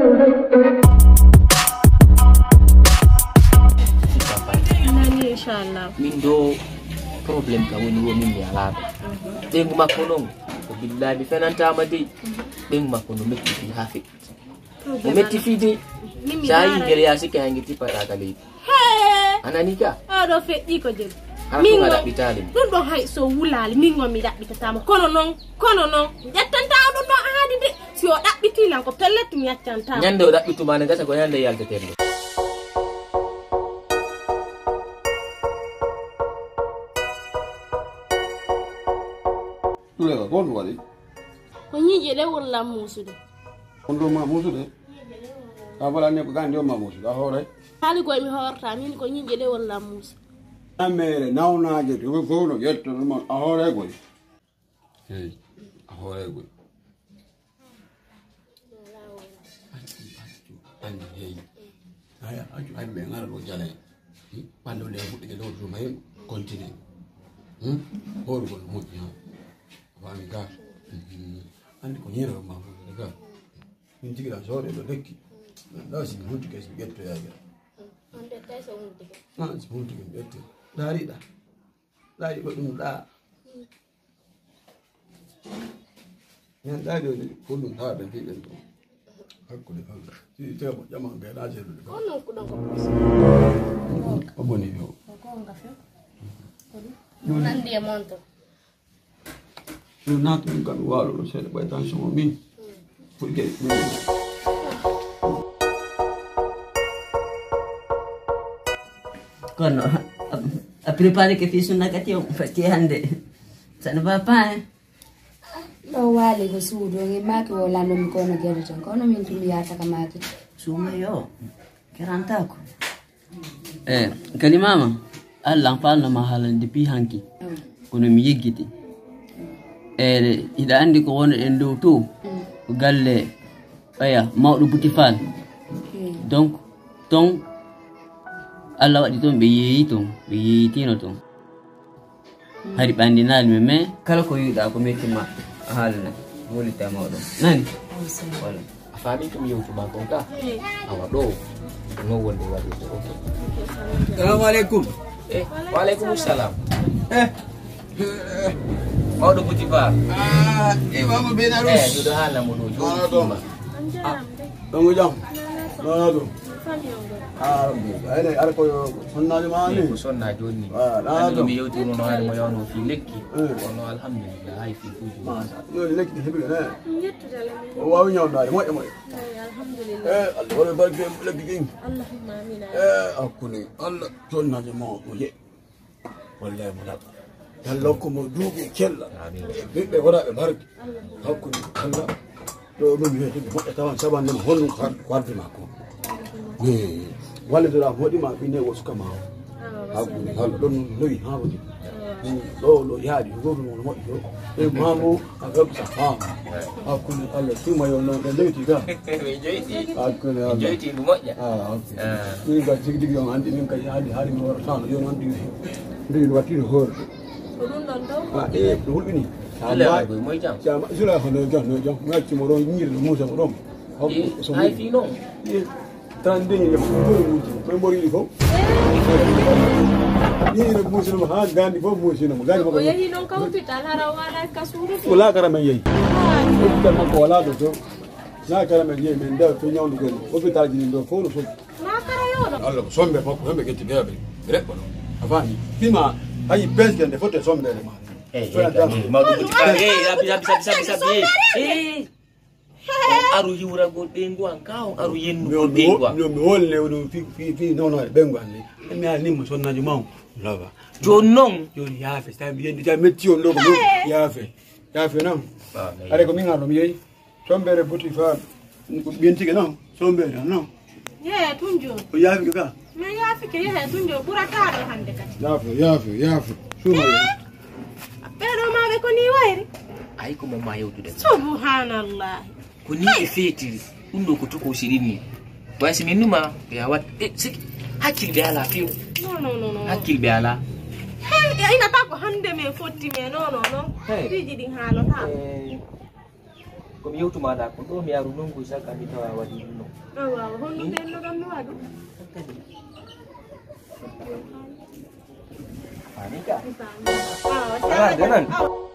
Inshallah. Min do problem ka woni wo min yala be nguma kono ko billahi fenanta ma de be nguma kono metti fi hafi o metti fi de sai gele ya sike hangi ti para kali ananika do feddi ko je min ngada bitali dun do hay so wulali min ngomi dabbita ma kono non jattanta dun do haadi de si o dabbiti lan ko pelletu nyattanta nyande o dabbitu ma ne gasa ko yande yalde terde Gon wali ko nyije wala musude ondo ma musude abala ne ko gande ma musude a hore hali ko mi horta min ko nyije wala musu amere nawnaje to ko no yetto ma a hore go hey a hore go ani hey aya aju ay be ngara lo jale pando le budde lo do may continue hor go mo Vanga, andi ko nyero ma daga min tigira sore do lekki da si hunti ke si getto yaga onde kaysa hunti ke si hunti ke getto dari ko dum da yan da do ko dum da fi den to hakku de fanga si te mo jama ga da je do ko non ko don ko boni yo ko ngafe ko nan dia monto not kan walo se le tan sono mi perché kono a prepare che fi sunna katio perché hande sana papa do wali ko suudo ngi maki wala no mi kono gere tan kono min tumi yata kamaki suma yo kerantako kali mama Allah falna mahalan dipi hanki kono mi yigiti ida andi ko wona en dow to galle aya mawdo butifal donc ton alla wadi ton be yeyitino ton hari bandinal me kala ko yuda ko metima halna wolita mawdo nani wala afani tum yoto ma konka awa do no wonde wadi okay assalamu alaikum wa alaikum assalam Mawdo butifal mama benarus do hala mo do joma dongo jam do ay ara ko sonna mani ko sonna jonni mi yewti no haala mo yawno fi lekki ono alhamdulillah hay fi fuji ma yo lekki hebi na o wawi nyawda mo alhamdulillah Allah barke lekki gin allahumma amin akuni Allah sonna mo ko ye wallahi mo Allah ko mo duubi kella be wada be barki hakkude Allah do dum wi'ete mo tawan sabande mo honu kwarti makko wala do la modi ma bine wosuka ma hakkude Allah don loyi ha wadi do yaadi go mo mo do e mamu agab sa hakkude Allah tuma yo no de leyti ga hakkude Allah jeyti du moƴƴa ni ga jigdi yo andi min kay haadi mo wara tan yo andi ndi watino hor hulbini ala go moy jam jam sula hono jam ngati mo ron nyir mo sa ron so ay fi non tan de ni ko mori ko ni ne mo sino ha gandi fo mo sino gandi ko yehi non ka hospital hara wala kasuru wala kara men yehi hospital ma ko wala do to na kara men yehi men da to nyawdu ko hospital ji do fo no so na kara yo Allah sombe fa ko be ketti be rek ko afani bima ay president de foto sombe ma mawdo butifal sabi aru hiwra golbe ngwan kaw aru yennu golbe ngwan mi wolle do fi non be ngwan mi ani mo sonna ju maw lava jonnon joni yafe sta mi yendi ta metti on do ko yafe non are ko mi ngalo mi yeyi sombere butifal ko bientige non sombere non ye tunjo o yafe ka me yafe ke ye tunjo burata do hande kat yafe suma pero ma be ko ni wayri ay ko mo ma yewtude subhanallah ko ni e fetiri dum do ko to ko sirini wasi minuma ya wat hakil be ala fiu no hakil be ala ina ta ko hande me fotti me no riji din halo ta komi yewtumaɗa ko ɗo mi yaru nongu saka mi tawa waɗi ɗum non waaw honno ɓenno kam mi waɗu ani ka waaw denan